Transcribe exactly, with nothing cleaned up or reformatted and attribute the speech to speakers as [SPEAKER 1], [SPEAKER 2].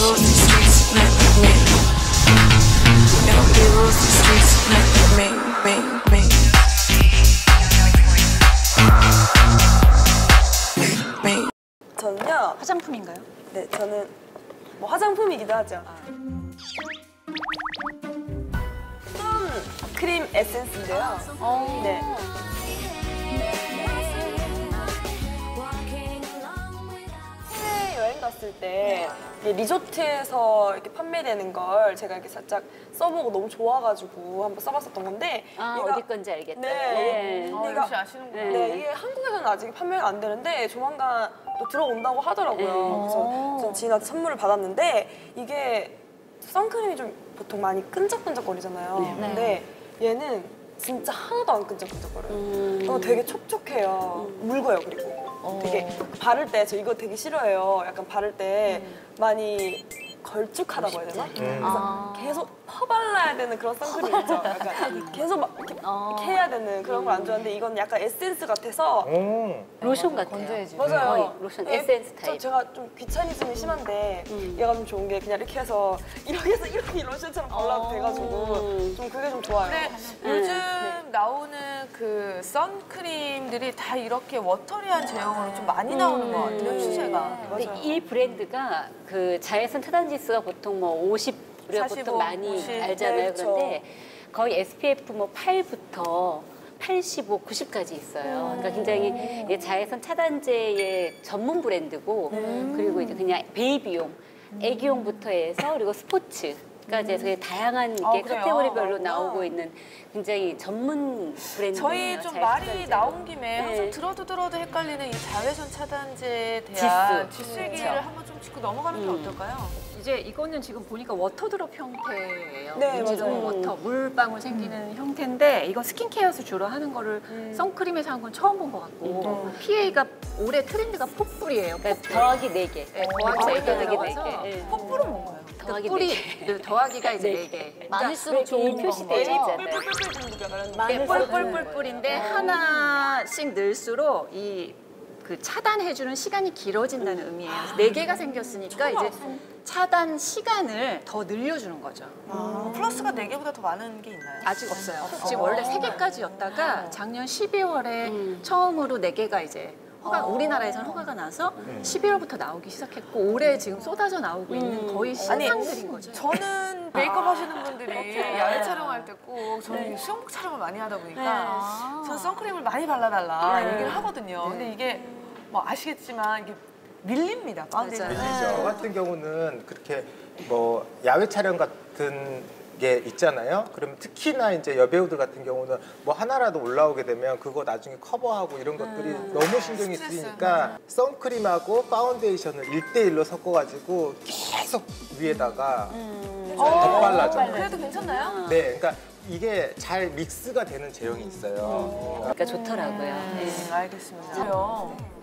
[SPEAKER 1] rules these streets, not me. Nobody rules these streets, not me, me, me. me.
[SPEAKER 2] 저는요.
[SPEAKER 3] 화장품인가요?
[SPEAKER 2] 네, 저는 뭐 화장품이기도 하죠.
[SPEAKER 3] 아.
[SPEAKER 2] 쏨 크림 에센스인데요.
[SPEAKER 3] 어.
[SPEAKER 2] 네. 해외 여행 갔을 때 이게 리조트에서 이렇게 판매되는 걸 제가 이렇게 살짝 써보고 너무 좋아가지고 한번 써봤었던 건데.
[SPEAKER 4] 아,
[SPEAKER 2] 얘가,
[SPEAKER 4] 어디 건지 알겠다.
[SPEAKER 2] 네.
[SPEAKER 4] 네.
[SPEAKER 2] 어,
[SPEAKER 3] 역시 아시는구나.
[SPEAKER 2] 네, 이게 한국에서는 아직 판매가 안 되는데 조만간 또 들어온다고 하더라고요.
[SPEAKER 4] 네.
[SPEAKER 2] 그래서 전 지인한테 선물을 받았는데 이게 선크림이 좀 보통 많이 끈적끈적거리잖아요.
[SPEAKER 4] 네.
[SPEAKER 2] 근데 얘는 진짜 하나도 안 끈적끈적거려요.
[SPEAKER 4] 음.
[SPEAKER 2] 어, 되게 촉촉해요.
[SPEAKER 4] 음.
[SPEAKER 2] 묽어요, 그리고.
[SPEAKER 3] 어.
[SPEAKER 2] 되게 바를 때, 저 이거 되게 싫어해요. 약간 바를 때
[SPEAKER 4] 음.
[SPEAKER 2] 많이 걸쭉하다고 해야 되나?
[SPEAKER 4] 음.
[SPEAKER 2] 그래서
[SPEAKER 4] 아.
[SPEAKER 2] 계속 퍼발라야 되는 그런 선크림 있죠? 약간 계속 막 이렇게,
[SPEAKER 4] 어.
[SPEAKER 2] 이렇게 해야 되는 그런 걸 안 좋아하는데 이건 약간 에센스 같아서
[SPEAKER 5] 오.
[SPEAKER 4] 로션 같아요.
[SPEAKER 3] 건조해지.
[SPEAKER 2] 맞아요.
[SPEAKER 4] 거의 로션
[SPEAKER 2] 예,
[SPEAKER 4] 에센스
[SPEAKER 2] 저
[SPEAKER 4] 타입.
[SPEAKER 2] 제가 좀 귀차니즘이 심한데
[SPEAKER 4] 음.
[SPEAKER 2] 얘가 좀 좋은 게 그냥 이렇게 해서 이렇게 해서 이렇게 로션처럼 발라도
[SPEAKER 4] 어.
[SPEAKER 2] 돼가지고 좀 그게 좀 좋아요.
[SPEAKER 3] 그래,
[SPEAKER 4] 네.
[SPEAKER 3] 요즘
[SPEAKER 2] 네.
[SPEAKER 3] 나오는 그 선크림들이 다 이렇게 워터리한 제형으로 좀 많이 나오는 것 같아요,
[SPEAKER 4] 음.
[SPEAKER 3] 추세가.
[SPEAKER 4] 근데
[SPEAKER 2] 맞아요.
[SPEAKER 4] 이 브랜드가 그 자외선 차단 지수가 보통 뭐 오십 우리가
[SPEAKER 3] 사십오,
[SPEAKER 4] 보통 많이
[SPEAKER 3] 오십.
[SPEAKER 4] 알잖아요.
[SPEAKER 2] 네, 그쵸.
[SPEAKER 4] 그런데 거의 에스피에프 뭐 팔부터 팔십오, 구십까지 있어요. 그러니까 굉장히 이게 자외선 차단제의 전문 브랜드고 그리고 이제 그냥 베이비용, 애기용부터 해서 그리고 스포츠까지 해서 다양한
[SPEAKER 3] 아,
[SPEAKER 4] 게
[SPEAKER 3] 그래요?
[SPEAKER 4] 카테고리별로
[SPEAKER 3] 그렇구나.
[SPEAKER 4] 나오고 있는 굉장히 전문 브랜드예요.
[SPEAKER 3] 저희 좀
[SPEAKER 4] 자외선
[SPEAKER 3] 말이
[SPEAKER 4] 차단제로.
[SPEAKER 3] 나온 김에
[SPEAKER 4] 네.
[SPEAKER 3] 항상 들어도 들어도 헷갈리는 이 자외선 차단제에 대한
[SPEAKER 4] 지수.
[SPEAKER 3] 지수 얘기를
[SPEAKER 4] 그렇죠.
[SPEAKER 3] 한번 좀 짚고 넘어가는 게
[SPEAKER 4] 음.
[SPEAKER 3] 어떨까요?
[SPEAKER 6] 이제 이거는 지금 보니까 워터드롭 형태예요.
[SPEAKER 2] 네,
[SPEAKER 6] 인지동
[SPEAKER 4] 맞아요.
[SPEAKER 6] 워터, 물방울 생기는 형태인데 이건 스킨케어에서 주로 하는 거를
[SPEAKER 2] 음.
[SPEAKER 6] 선크림에서 한 건 처음 본 것 같고 피에이가 올해 트렌드가 폭불이에요.
[SPEAKER 4] 그러니까 더하기 네 개.
[SPEAKER 6] 네, 더하기 네 개
[SPEAKER 4] 더하기
[SPEAKER 6] 들어가서
[SPEAKER 4] 네 개.
[SPEAKER 3] 폭불은 뭔가요?
[SPEAKER 4] 더하기
[SPEAKER 6] 뿌리
[SPEAKER 4] 네 개.
[SPEAKER 6] 그 더하기가 이제
[SPEAKER 4] 네
[SPEAKER 6] 네 개.
[SPEAKER 4] 많을수록 좋은 표시되어 있잖아요.
[SPEAKER 2] 뿔뿔뿔뿔 정도가 그런
[SPEAKER 4] 많은
[SPEAKER 6] 뿔뿔뿔뿔인데 하나씩 넣을수록 이 그 차단해주는 시간이 길어진다는 의미예요. 네 개가 생겼으니까 이제 차단 시간을 더 늘려주는 거죠.
[SPEAKER 3] 아, 플러스가 네 개보다 더 많은 게 있나요?
[SPEAKER 6] 아직 없어요. 지금 원래 세 개까지였다가 작년 십이월에
[SPEAKER 4] 음.
[SPEAKER 6] 처음으로 네 개가 이제 허가, 우리나라에서는 허가가 나서 십일월부터 나오기 시작했고 올해 지금 쏟아져 나오고 있는 거의 신상들인 거죠.
[SPEAKER 3] 저는 메이크업 하시는 분들이 야외 촬영할 때 꼭 저는 수영복 촬영을 많이 하다 보니까 저는 선크림을 많이 발라달라 얘기를 하거든요. 근데 이게 뭐 아시겠지만 이게 밀립니다. 파운데이션이.
[SPEAKER 5] 밀리죠. 저 같은 경우는 그렇게 뭐 야외 촬영 같은 게 있잖아요. 그러면 특히나 이제 여배우들 같은 경우는 뭐 하나라도 올라오게 되면 그거 나중에 커버하고 이런 것들이 너무 신경이
[SPEAKER 3] 스트레스.
[SPEAKER 5] 쓰이니까 선크림하고 파운데이션을 일대일로 섞어가지고 계속 위에다가 덧발라줘.
[SPEAKER 3] 그래도 괜찮나요?
[SPEAKER 5] 네, 그러니까 이게 잘 믹스가 되는 제형이 있어요.
[SPEAKER 4] 그러니까 좋더라고요. 네.
[SPEAKER 3] 음, 알겠습니다. 그래요.